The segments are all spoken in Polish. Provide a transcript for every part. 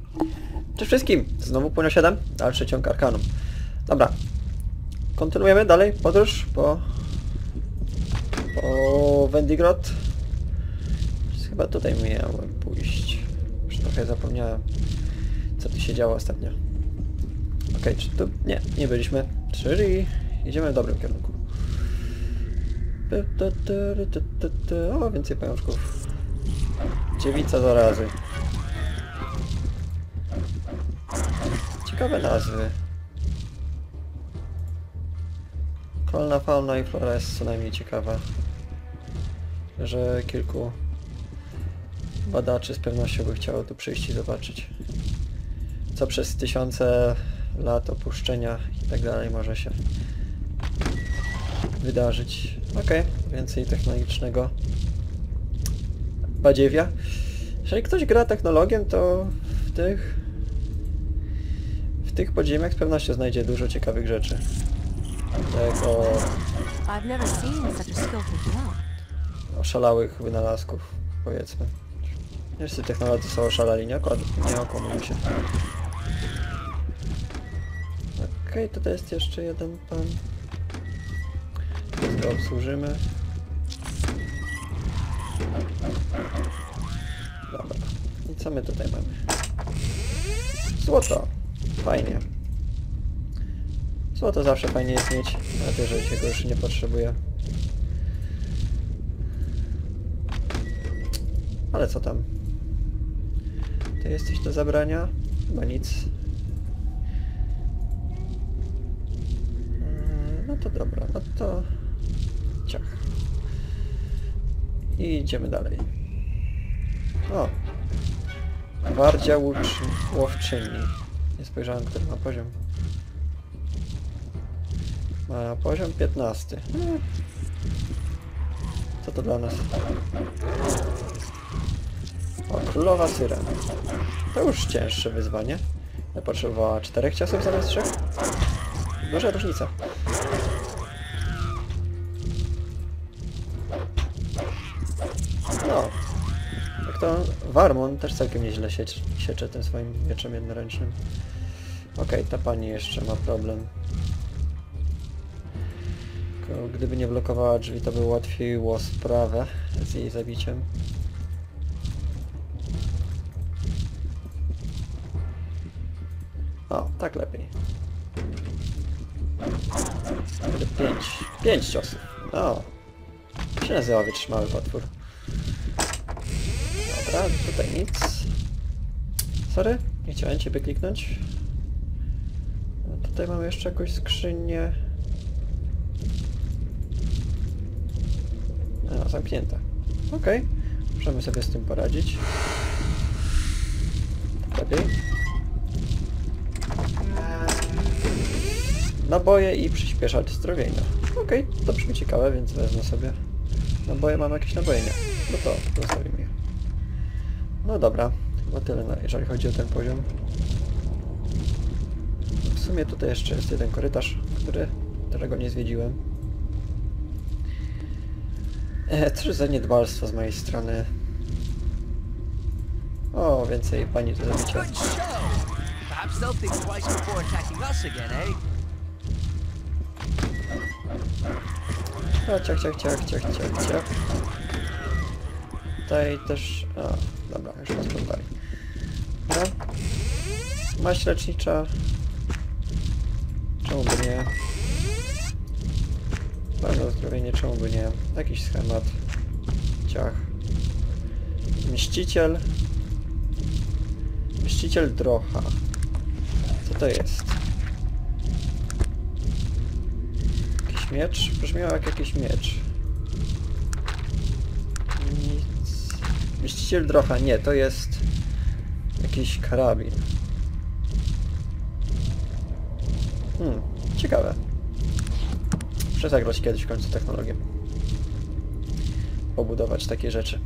Cześć wszystkim! Znowu Punio 7, dalszy ciąg Arkanum. Dobra. Kontynuujemy dalej podróż po Vendigroth. Chyba tutaj miałem pójść. Już trochę zapomniałem, co tu się działo ostatnio. Okej, czy tu... Nie byliśmy. Czyli idziemy w dobrym kierunku. O, więcej pajączków. Dziewica zarazy. Ciekawe nazwy. Kolna fauna i flora jest co najmniej ciekawa. Że kilku badaczy z pewnością by chciało tu przyjść i zobaczyć, co przez tysiące lat opuszczenia i tak dalej może się wydarzyć. Okej, więcej technologicznego badziewia. Jeżeli ktoś gra technologią, to w tych podziemiach z pewnością znajdzie dużo ciekawych rzeczy. Tak oszalałych wynalazków, powiedzmy. Nie wszyscy technolodzy są oszalali, nie okłamujmy się. Okej, tutaj jest jeszcze jeden pan. Więc go obsłużymy. Dobra. I co my tutaj mamy? Złoto. Fajnie. Złoto zawsze fajnie jest mieć, nawet jeżeli się go już nie potrzebuje. Ale co tam? Ty jest coś do zabrania? Chyba nic. No to dobra, no to... ciach. I idziemy dalej. O! Gwardia łowczyni. Nie spojrzałem, który ma poziom. Ma poziom 15. Co to dla nas? O, królowa syren. To już cięższe wyzwanie. Ja potrzebowała 4 ciosów zamiast 3. Duża różnica. No. Jak to Warmon też całkiem nieźle siecze tym swoim mieczem jednoręcznym. Okej, ta pani jeszcze ma problem. Tylko gdyby nie blokowała drzwi, to by ułatwiło sprawę z jej zabiciem. O, tak lepiej. 5 ciosów. No. To się nazywa wytrzymały potwór. Dobra, tutaj nic. Sorry, nie chciałem ciebie kliknąć. No, tutaj mamy jeszcze jakąś skrzynię. A, zamknięta. Okej. Możemy sobie z tym poradzić. Tak lepiej. Naboje i przyspieszacz zdrowienia. Okej, to brzmi ciekawe, więc wezmę sobie. Naboje, mam jakieś naboje? Nie. No to zostawimy je. No dobra, chyba tyle, jeżeli chodzi o ten poziom. W sumie tutaj jeszcze jest jeden korytarz, którego nie zwiedziłem. Cóż za niedbalstwo z mojej strony. O, więcej pani do zabicia. Ciach. Tutaj też... A, dobra, już nas poddali. Dobra. Maść lecznicza. Czemu by nie? Bardzo uzdrowienie, czemu by nie? Jakiś schemat. Ciach. Mściciel. Mściciel Drocha. Co to jest? Jakiś miecz? Brzmiał jak jakiś miecz. Nic. Mściciel Drocha. Nie, to jest jakiś karabin. Ciekawe. Muszę zagrać kiedyś w końcu technologię. Pobudować takie rzeczy.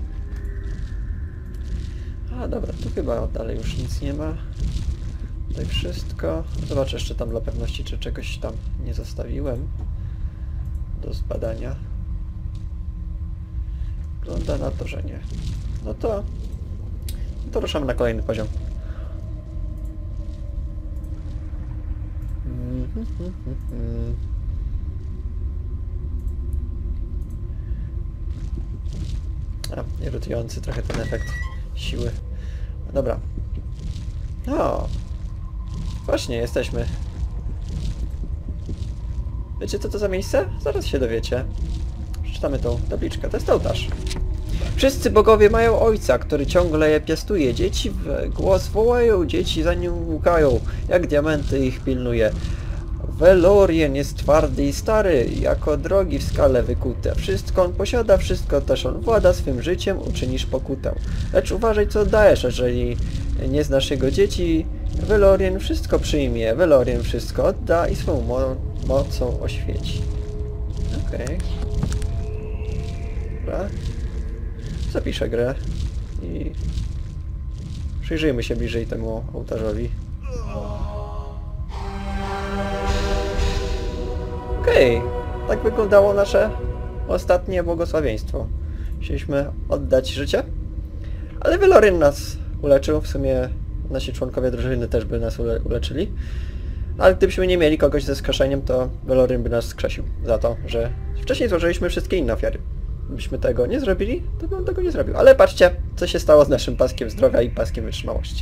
A dobra, tu chyba dalej już nic nie ma. Tutaj wszystko. Zobaczę jeszcze tam dla pewności, czy czegoś tam nie zostawiłem do zbadania. Wygląda na to, że nie. No to ruszamy na kolejny poziom. A, irytujący trochę ten efekt siły. Dobra. O! Właśnie, jesteśmy. Wiecie co to za miejsce? Zaraz się dowiecie. Przeczytamy tą tabliczkę. To jest ołtarz. Wszyscy bogowie mają ojca, który ciągle je piastuje. Dzieci w głos wołają, dzieci za nim łukają. Jak diamenty ich pilnuje. Velorien jest twardy i stary, jako drogi w skale wykute. Wszystko on posiada, wszystko też on włada, swym życiem uczynisz pokutę. Lecz uważaj co dajesz, jeżeli nie znasz jego dzieci. Velorien wszystko przyjmie, Velorien wszystko odda i swą mocą oświeci. Okej. Dobra. Zapiszę grę i przyjrzyjmy się bliżej temu ołtarzowi. Okej, tak wyglądało nasze ostatnie błogosławieństwo. Chcieliśmy oddać życie, ale Velorien nas uleczył, w sumie nasi członkowie drużyny też by nas uleczyli. Ale gdybyśmy nie mieli kogoś ze skrzeszeniem, to Velorien by nas skrzesił za to, że wcześniej złożyliśmy wszystkie inne ofiary. Gdybyśmy tego nie zrobili, to bym tego nie zrobił. Ale patrzcie, co się stało z naszym paskiem zdrowia i paskiem wytrzymałości.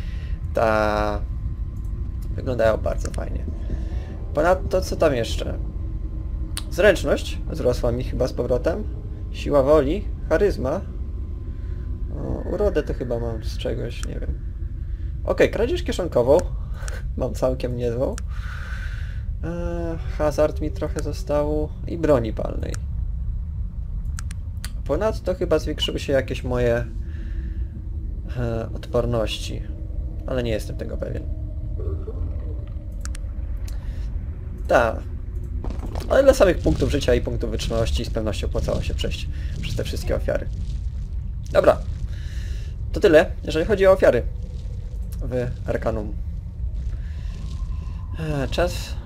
Wyglądają bardzo fajnie. Ponadto, co tam jeszcze? Zręczność wzrosła mi chyba z powrotem. Siła woli, charyzma. Urodę to chyba mam z czegoś, nie wiem. Okej, kradzież kieszonkową. Mam całkiem niezłą. Hazard mi trochę zostało i broni palnej. Ponadto chyba zwiększyły się jakieś moje odporności. Ale nie jestem tego pewien. Tak. Ale dla samych punktów życia i punktów wytrzymałości z pewnością opłacało się przejść przez te wszystkie ofiary. Dobra. To tyle, jeżeli chodzi o ofiary w Arcanum. Czas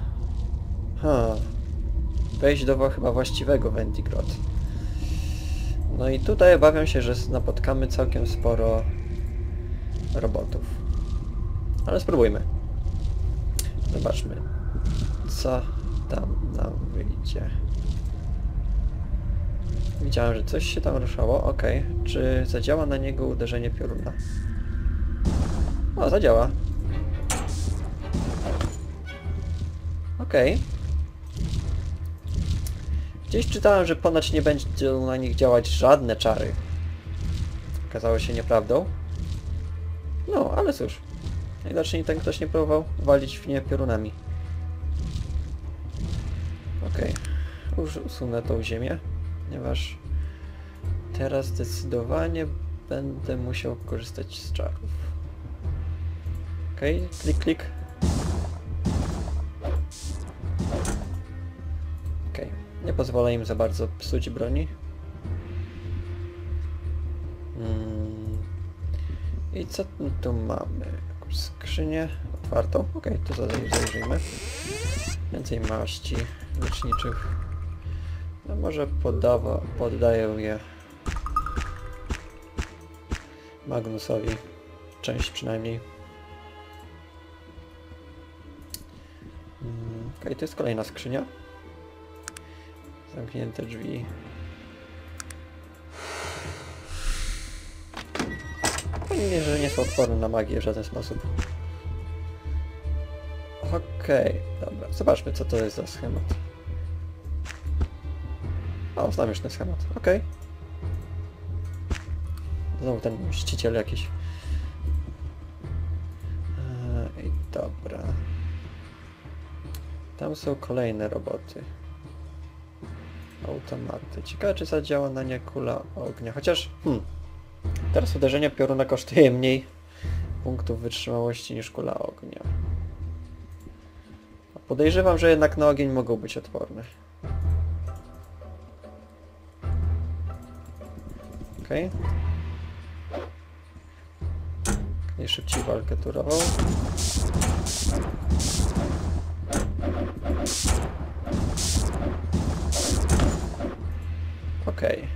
wejść do chyba właściwego Vendigroth. No i tutaj obawiam się, że napotkamy całkiem sporo robotów. Ale spróbujmy. Zobaczmy, co tam nam wyjdzie. Widziałem, że coś się tam ruszało. Okej. Czy zadziała na niego uderzenie pioruna? O, zadziała. Okej. Gdzieś czytałem, że ponoć nie będą na nich działać żadne czary. Okazało się nieprawdą. No, ale cóż. Najwidoczniej ten ktoś nie próbował walić w nie piorunami. Okej. Już usunę tą ziemię, ponieważ teraz zdecydowanie będę musiał korzystać z czarów. Okej, klik, klik. Okej, nie pozwolę im za bardzo psuć broni. I co tu mamy? Jakąś skrzynię otwartą. Okej, to zajrzyjmy. Więcej maści leczniczych. No może poddaję je Magnusowi. Część przynajmniej. Okej, to jest kolejna skrzynia. Zamknięte drzwi. Fajnie, że nie są odporne na magię w żaden sposób. Okej, dobra. Zobaczmy, co to jest za schemat. O, znam już ten schemat. Okej. Znowu ten mściciel jakiś. I dobra. Tam są kolejne roboty. Automaty. Ciekawe, czy zadziała na nie kula ognia. Chociaż... Teraz uderzenie pioruna kosztuje mniej punktów wytrzymałości niż kula ognia. Podejrzewam, że jednak na ogień mogą być odporne. Okej. Najszybciej walkę turową. Okej.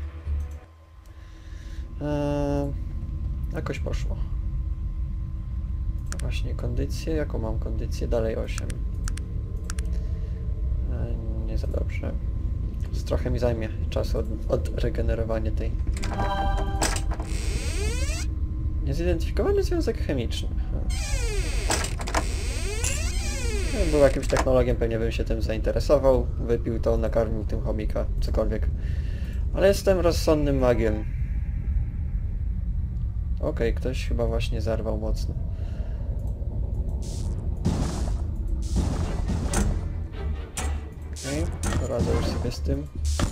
Jakoś poszło. Właśnie kondycję. Jaką mam kondycję? Dalej 8. za dobrze. Trochę mi zajmie czasu od regenerowania tej. Niezidentyfikowany związek chemiczny. Gdybym był jakimś technologiem, pewnie bym się tym zainteresował, wypił to, nakarmił tym chomika, cokolwiek. Ale jestem rozsądnym magiem. Okej, ktoś chyba właśnie zarwał mocno. Okej, poradzę już sobie z tym.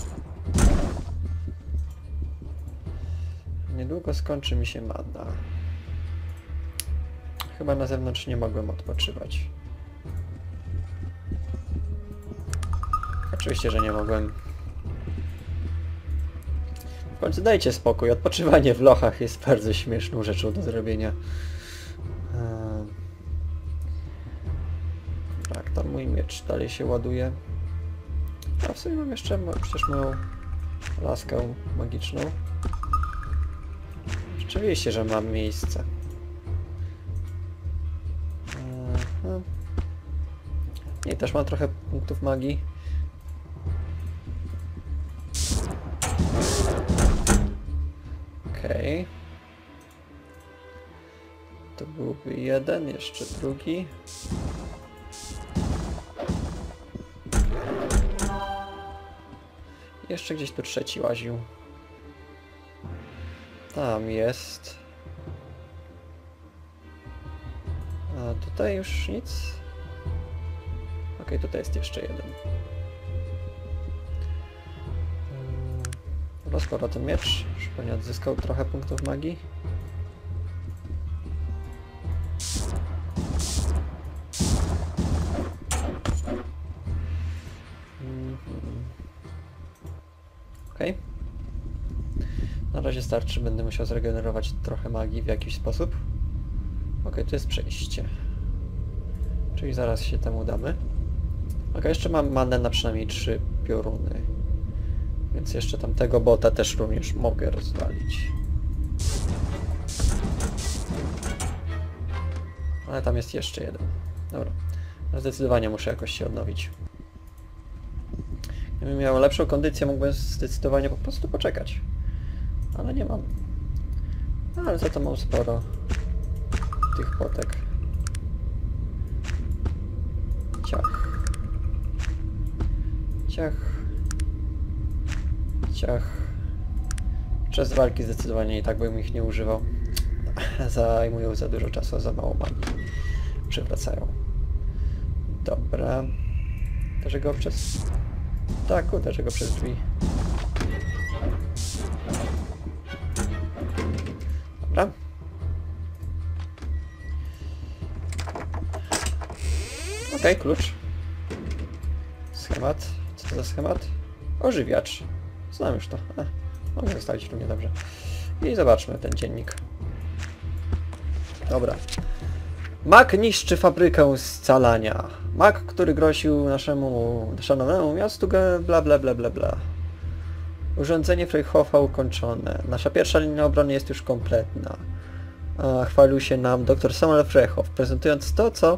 Niedługo skończy mi się mana. Chyba na zewnątrz nie mogłem odpoczywać. Oczywiście, że nie mogłem. W końcu dajcie spokój. Odpoczywanie w lochach jest bardzo śmieszną rzeczą do zrobienia. Tak, tam mój miecz dalej się ładuje. A w sumie mam jeszcze przecież moją laskę magiczną. Rzeczywiście, że mam miejsce. I też mam trochę punktów magii. Okej. To byłby jeden, jeszcze drugi. Jeszcze gdzieś tu trzeci łaził. Tam jest. A tutaj już nic. Okej, tutaj jest jeszcze jeden. Skoro ten miecz już pewnie odzyskał trochę punktów magii. Okej. Na razie starczy, będę musiał zregenerować trochę magii w jakiś sposób. Okej, tu jest przejście. Czyli zaraz się temu damy. Okej, jeszcze mam manę na przynajmniej 3 pioruny. Więc jeszcze tamtego bota też również mogę rozwalić. Ale tam jest jeszcze jeden. Dobra. Zdecydowanie muszę jakoś się odnowić. Gdybym miał lepszą kondycję, mógłbym zdecydowanie po prostu poczekać. Ale nie mam. Ale za to mam sporo tych potek. Ciach. Ciach. Ciach. Przez walki zdecydowanie i tak bym ich nie używał. Zajmują za dużo czasu, a za mało magii przywracają. Dobra. Uderzę go przez... Tak, uderzę go przez drzwi. Dobra. Okej, klucz. Schemat. Co to za schemat? Ożywiacz. Znam już to. Mogę zostawić tu niedobrze. I zobaczmy ten dziennik. Dobra. Mag niszczy fabrykę scalania. Mag, który groził naszemu szanownemu miastu, bla bla bla bla bla. Urządzenie Freyhofa ukończone. Nasza pierwsza linia obrony jest już kompletna. Chwalił się nam dr Samuel Freyhof, prezentując to, co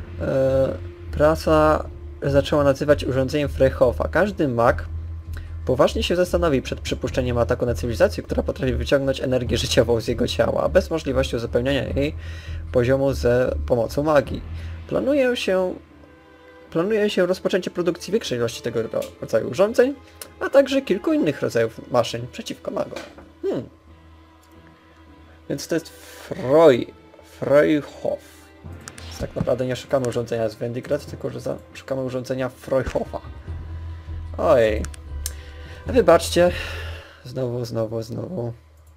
prasa zaczęła nazywać urządzeniem Freyhofa. Każdy mag poważnie się zastanowi przed przypuszczeniem ataku na cywilizację, która potrafi wyciągnąć energię życiową z jego ciała, bez możliwości uzupełniania jej poziomu za pomocą magii. Planuje się rozpoczęcie produkcji większej ilości tego rodzaju urządzeń, a także kilku innych rodzajów maszyn przeciwko magom. Więc to jest Freyhof. Więc tak naprawdę nie szukamy urządzenia z Wendigrad, tylko że szukamy urządzenia Freyhofa. Oj. Wybaczcie. Znowu.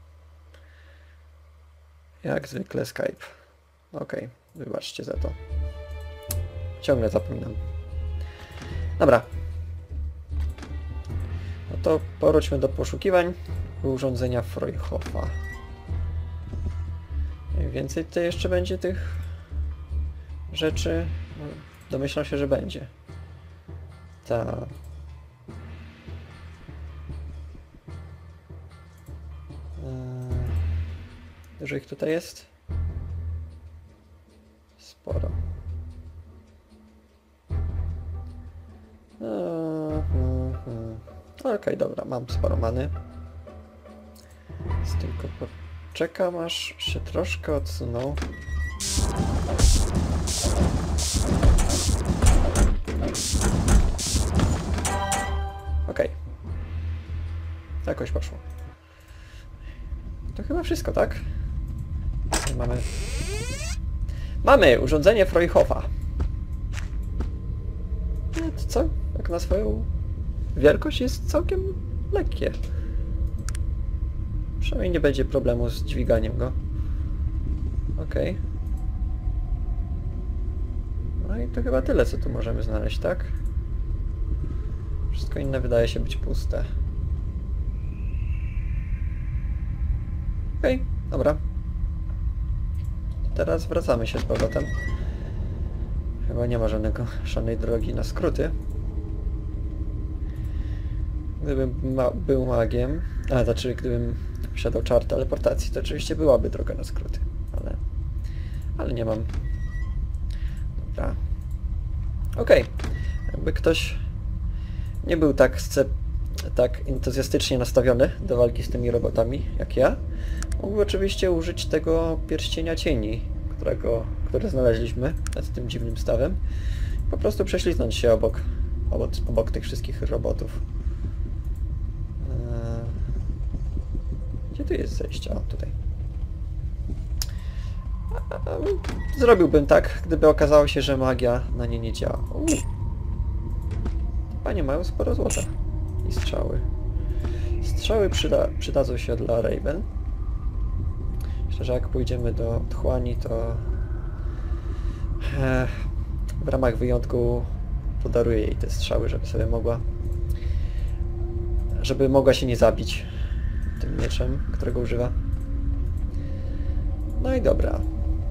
Jak zwykle Skype. Okej, wybaczcie za to. Ciągle zapominam. Dobra. No to powróćmy do poszukiwań urządzenia Freyhofa. Więcej tutaj jeszcze będzie tych rzeczy. No, domyślam się, że będzie. Ta. Dużo ich tutaj jest? Sporo. Okej, dobra, mam sporo many. Więc tylko poczekam, aż się troszkę odsunął. Okej. Jakoś poszło. To chyba wszystko, tak? Mamy... Mamy urządzenie Freuhofa. No to co? Jak na swoją wielkość jest całkiem lekkie. Przynajmniej nie będzie problemu z dźwiganiem go. Okej. No i to chyba tyle, co tu możemy znaleźć, tak? Wszystko inne wydaje się być puste. Okej, dobra. Teraz wracamy się z powrotem. Chyba nie ma żadnej drogi na skróty. Gdybym był magiem, znaczy gdybym posiadał czar teleportacji, to oczywiście byłaby droga na skróty, ale nie mam. Dobra. Okej. Jakby ktoś nie był tak entuzjastycznie nastawiony do walki z tymi robotami, jak ja, mógłby oczywiście użyć tego pierścienia cieni, który znaleźliśmy nad tym dziwnym stawem. Po prostu prześliznąć się obok tych wszystkich robotów. Gdzie tu jest zejście? O, tutaj. Zrobiłbym tak, gdyby okazało się, że magia na nie nie działa. Panie mają sporo złota. I strzały. Strzały przydadzą się dla Raven. Myślę, że jak pójdziemy do otchłani, to w ramach wyjątku podaruję jej te strzały, żeby mogła się nie zabić tym mieczem, którego używa. No i dobra.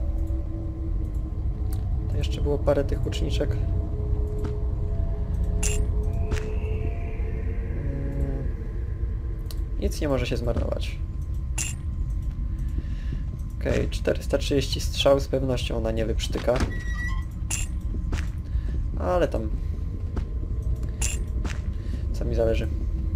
To jeszcze było parę tych łuczniczek. Nic nie może się zmarnować. Okej, 430 strzał, z pewnością ona nie wyprztyka. Ale tam... co mi zależy.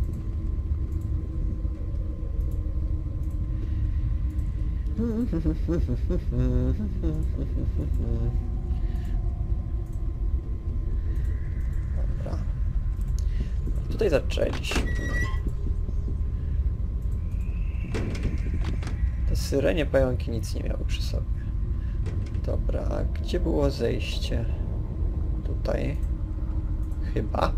Dobra. Tutaj zaczęliśmy. Te syrenie pająki nic nie miały przy sobie. Dobra, a gdzie było zejście? Tutaj. Chyba.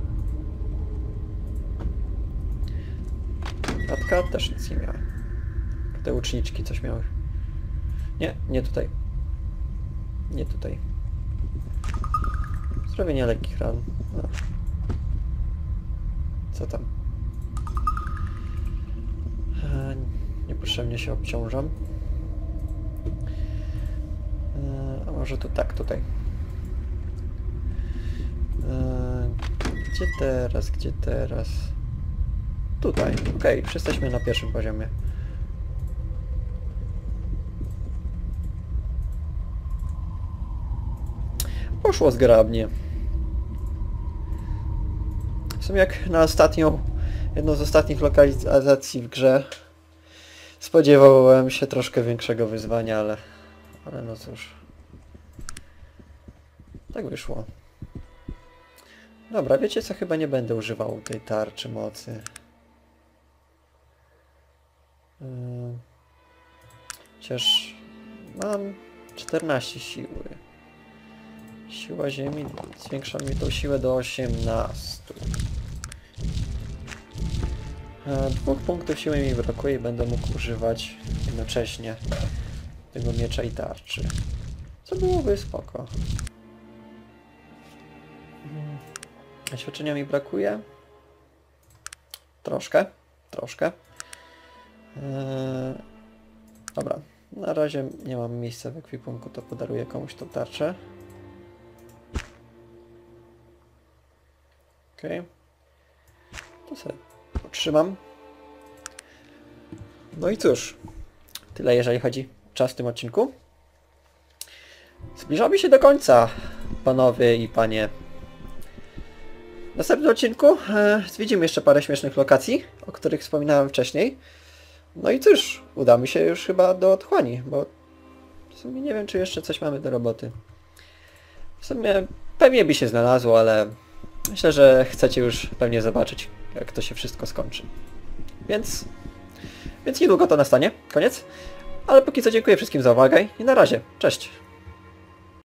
Klatka też nic nie miała. Te łuczniczki coś miały. Nie, nie tutaj. Nie tutaj. Zrobienie lekkich ran. No. Co tam? Niepotrzebnie się obciążam. A może tu tak, tutaj. Gdzie teraz? Gdzie teraz? Tutaj. Okej, już jesteśmy na pierwszym poziomie. Poszło zgrabnie. W sumie jak na jedną z ostatnich lokalizacji w grze, spodziewałem się troszkę większego wyzwania, ale no cóż. Tak wyszło. Dobra, wiecie co? Chyba nie będę używał tej tarczy mocy. Chociaż mam 14 siły. Siła ziemi zwiększa mi tą siłę do 18. 2 punktów siły mi brakuje i będę mógł używać jednocześnie tego miecza i tarczy. Co byłoby spoko. Świadczenia mi brakuje. Troszkę. Dobra. Na razie nie mam miejsca w ekwipunku, to podaruję komuś tą tarczę. Okej. To sobie potrzymam. No i cóż. Tyle jeżeli chodzi o czas w tym odcinku. Zbliżamy się do końca, panowie i panie. W następnym odcinku zwiedzimy jeszcze parę śmiesznych lokacji, o których wspominałem wcześniej. No i cóż, udamy się już chyba do otchłani, bo w sumie nie wiem, czy jeszcze coś mamy do roboty. W sumie pewnie by się znalazło, ale myślę, że chcecie już pewnie zobaczyć, jak to się wszystko skończy. Więc niedługo to nastanie, koniec. Ale póki co dziękuję wszystkim za uwagę i na razie, cześć!